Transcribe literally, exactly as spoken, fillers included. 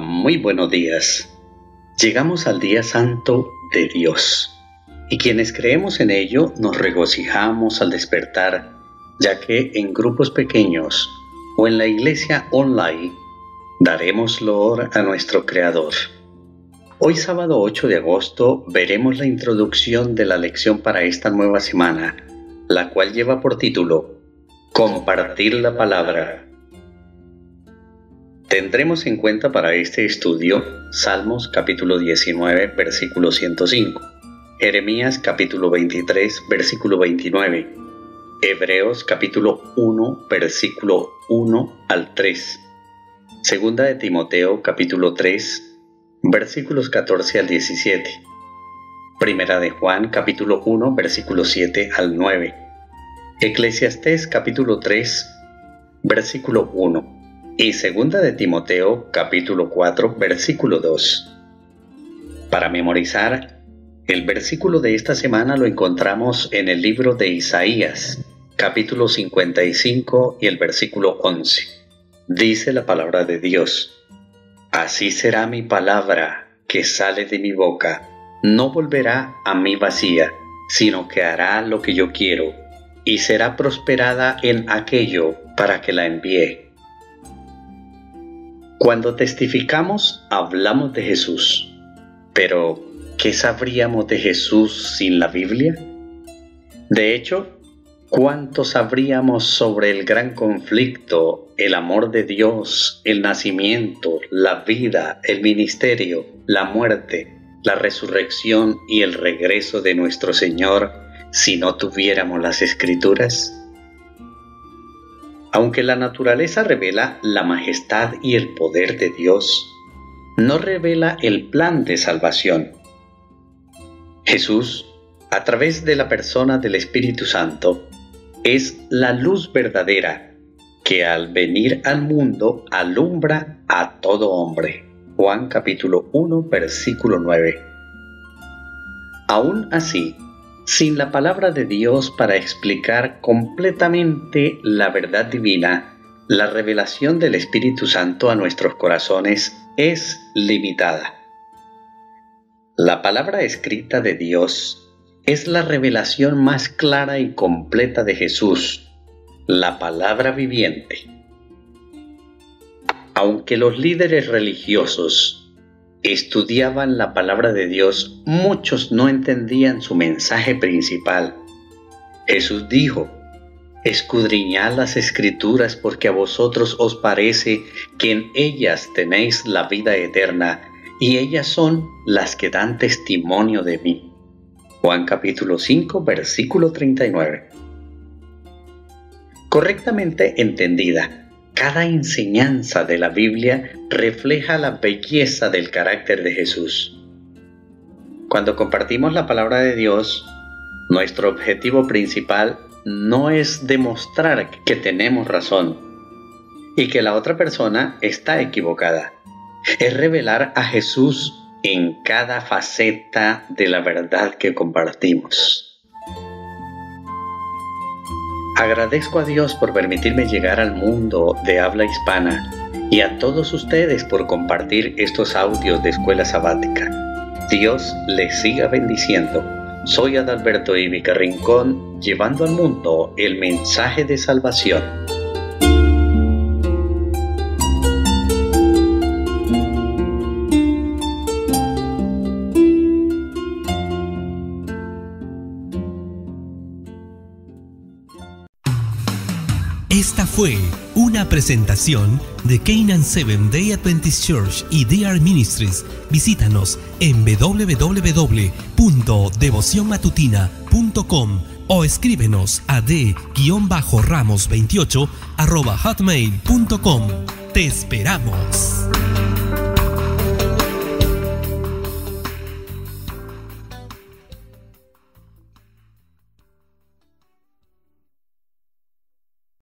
Muy buenos días. Llegamos al día santo de Dios, y quienes creemos en ello nos regocijamos al despertar, ya que en grupos pequeños o en la iglesia online daremos loor a nuestro Creador. Hoy sábado ocho de agosto veremos la introducción de la lección para esta nueva semana, la cual lleva por título Compartir la Palabra. Tendremos en cuenta para este estudio Salmos capítulo diecinueve, versículo ciento cinco, Jeremías capítulo veintitrés, versículo veintinueve, Hebreos capítulo uno, versículo uno al tres, Segunda de Timoteo capítulo tres, versículos catorce al diecisiete, Primera de Juan capítulo uno, versículo siete al nueve, Eclesiastés capítulo tres, versículo uno, y Segunda de Timoteo capítulo cuatro, versículo dos. Para memorizar, el versículo de esta semana lo encontramos en el libro de Isaías, capítulo cincuenta y cinco y el versículo once. Dice la palabra de Dios: Así será mi palabra que sale de mi boca, no volverá a mí vacía, sino que hará lo que yo quiero, y será prosperada en aquello para que la envíe. Cuando testificamos, hablamos de Jesús. Pero, ¿qué sabríamos de Jesús sin la Biblia? De hecho, ¿cuánto sabríamos sobre el gran conflicto, el amor de Dios, el nacimiento, la vida, el ministerio, la muerte, la resurrección y el regreso de nuestro Señor si no tuviéramos las Escrituras? Aunque la naturaleza revela la majestad y el poder de Dios, no revela el plan de salvación. Jesús, a través de la persona del Espíritu Santo, es la luz verdadera que al venir al mundo alumbra a todo hombre. Juan capítulo uno, versículo nueve. Aún así, sin la palabra de Dios para explicar completamente la verdad divina, la revelación del Espíritu Santo a nuestros corazones es limitada. La palabra escrita de Dios es la revelación más clara y completa de Jesús, la palabra viviente. Aunque los líderes religiosos estudiaban la palabra de Dios, muchos no entendían su mensaje principal. Jesús dijo: Escudriñad las Escrituras, porque a vosotros os parece que en ellas tenéis la vida eterna, y ellas son las que dan testimonio de mí. Juan capítulo cinco, versículo treinta y nueve. Correctamente entendida, cada enseñanza de la Biblia refleja la belleza del carácter de Jesús. Cuando compartimos la palabra de Dios, nuestro objetivo principal no es demostrar que tenemos razón y que la otra persona está equivocada. Es revelar a Jesús en cada faceta de la verdad que compartimos. Agradezco a Dios por permitirme llegar al mundo de habla hispana y a todos ustedes por compartir estos audios de Escuela Sabática. Dios les siga bendiciendo. Soy Adalberto Ivica Rincón, llevando al mundo el mensaje de salvación. Esta fue una presentación de Canaan Seventh Day Adventist Church y D R Ministries. Visítanos en w w w punto devoción matutina punto com o escríbenos a d ramos veintiocho arroba hotmail punto com. ¡Te esperamos!